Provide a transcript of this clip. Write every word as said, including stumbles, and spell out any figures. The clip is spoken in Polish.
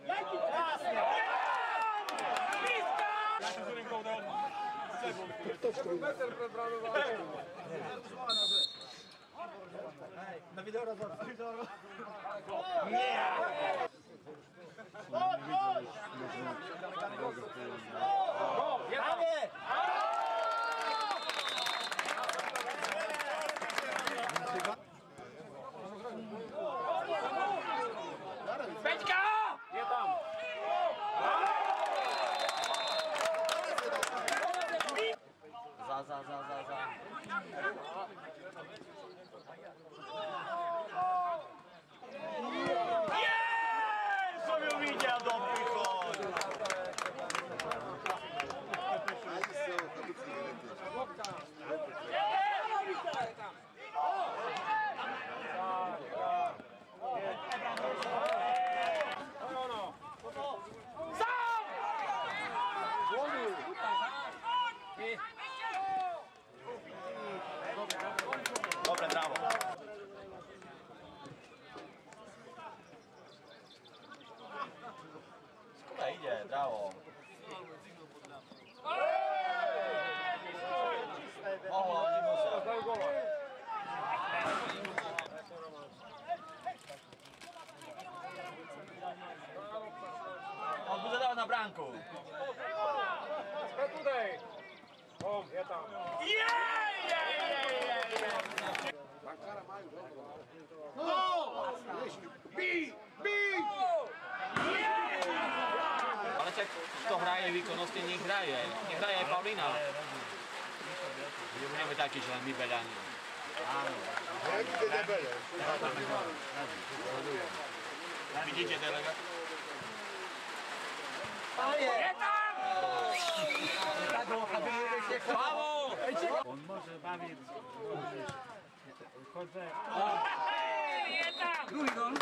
Na wideo rozwój. Nie! Chodź, chodź! Jadamy! Pećka! Nie tam! Za, za, za, za, za. Jest! Sobie widział dobry kod! Dobre, brawo. Skóra idzie, brawo. O, nie muszę. On by zadał na branku. Tutaj! O, ja tam! Jej, jej, jej, jej. No! Bij! Bij! Ale tak kto hraje výkonnostne, nech hraje. Nech hraje aj Paulina. Nebudeme takí, že len my beľani. Áno. Vidíte delegát? Je tam! Bravo! On może bawić. Chodzę. Je tam! Drugi gol.